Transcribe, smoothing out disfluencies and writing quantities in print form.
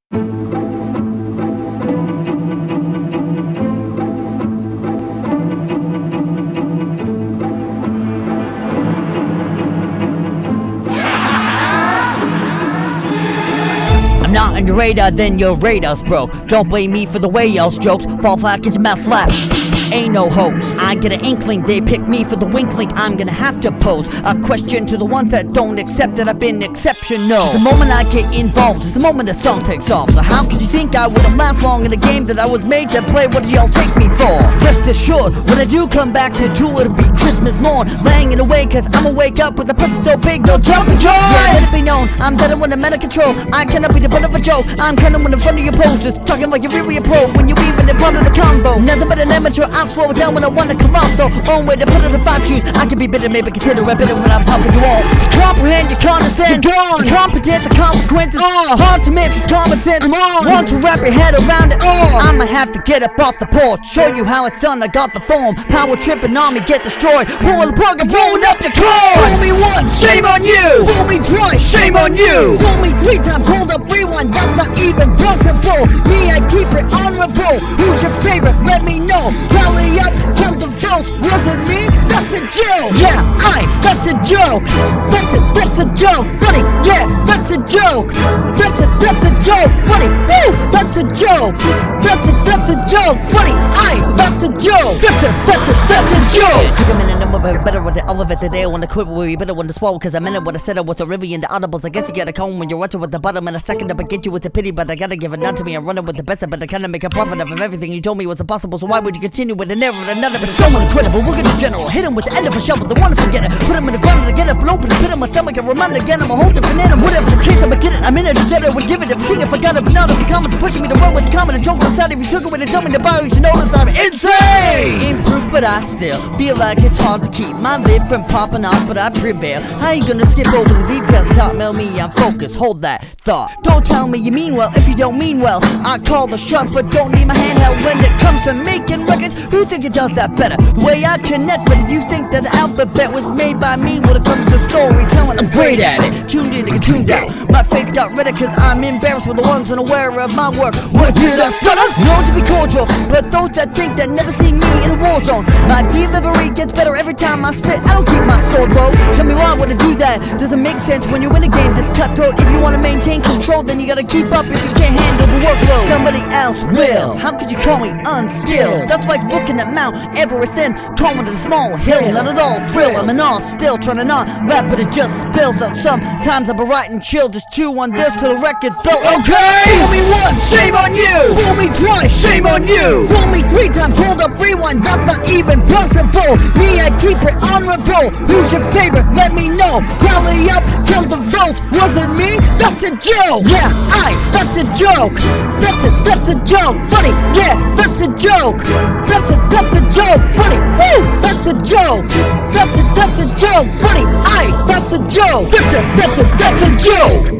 I'm not on your radar, then your radar's broke. Don't blame me for the way y'all's jokes fall flat 'cause your mouth slap. Ain't no hoax. I get an inkling they pick me for the winkling. I'm gonna have to pose a question to the ones that don't accept that I've been exceptional. Just the moment I get involved is the moment the song takes off. So how could you think I wouldn't last long in a game that I was made to play? What do y'all take me for? Rest assured, when I do come back to do, it'll be Christmas morn, laying it away 'cause I'ma wake up with a pussy so big they'll jump for joy. Yeah, let it be known, I'm better when I'm out of control. I cannot be the butt of a joke. I'm kinda when in front of your poses, talking like you're really a pro when you're even in front of the combo. Nothing but an amateur, I'll slow it down when I wanna come off. So own way to put it if I choose. I can be bitter, maybe consider it bitter when I'm helping you all. To comprehend, you condescend. You're gone. Incompetent, the consequences. Hard to admit, it's common sense. I'm on. Want to wrap your head around it. I'ma have to get up off the porch, show you how it's done. I got the form, power tripping on me, get destroyed. Pull the plug and rolling up your core. Fool me once, shame on you. Fool me twice, shame on you. Fool me 3 times, hold up, rewind. That's not even possible. Me, I keep it honorable. Who's your favorite? Let me know. Tally up, count the votes. Was it me? That's a joke. Yeah, that's a joke. That's a joke. Funny, yeah, that's a joke. That's a joke. Funny, woo, that's a joke. That's a joke. Funny, that's a joke. That's a joke. Took a minute, I'm a bit better with the elevator today. I want to quit, we better want to swallow. 'Cause I meant what I said, I was a review in the audibles. I guess you get a cone when you're watching with the bottom in a second up and get you with a pity. But I gotta give it down to me. I'm running with the best, but I kinda make a profit of everything you told me was impossible. So why would you continue with another? But it's so incredible. We'll get the general, hit him with the end of a shovel. The one to forget it, put him in the ground to get up and open the pit in my stomach and remind me again. I'm a whole different animal. Whatever the case, I'ma get it. I'm in it, dead, I would give it everything if I got it. But now that the comments are pushing me to run with the comment and joke outside. If you took it with a dumb in the bio, you should notice I'm insane. Improved, but I still feel like it's hard to keep my lid from popping off, but I prevail. I ain't gonna skip over the details. Top mail me, I'm focused. Hold that thought. Don't tell me you mean well if you don't mean well. I call the shots, but don't need my handheld when it comes to making records. Who think it does that better? The way I connect, but if you think that the alphabet was made by me when it comes to storytelling, I'm great at it. Tuned in to get tuned out. My face got redder 'cause I'm embarrassed with the ones unaware of my work. What did I stutter? Known to be cordial, but those that think that never seen me in a war zone. My delivery gets better every time I spit. I don't keep my sword, bro. Tell me why I wanna do that. Doesn't make sense when you're in a game that's cutthroat. If you wanna maintain control, then you gotta keep up. If you can't handle the workload, somebody else will. How could you call me unskilled? That's like looking at Mount Everest and calling it a small hill. Not at all thrill, I'm an all still trying to not rap, but it just spills out. Sometimes I've been writing chill, just chew on this till the record's built. Okay! Fool me once, shame on you. Fool me twice, shame on you. Fool me 3 times, hold up, rewind. That's not even possible. Me, I keep it honorable. Who's your favorite? Let me know. Tally up, count the votes. Was it me? That's a joke. Yeah, that's a joke. That's a joke. Funny, yeah, that's a joke. That's a joke. Funny, woo, that's a joke. That's a joke. Funny, that's a joke. That's a joke.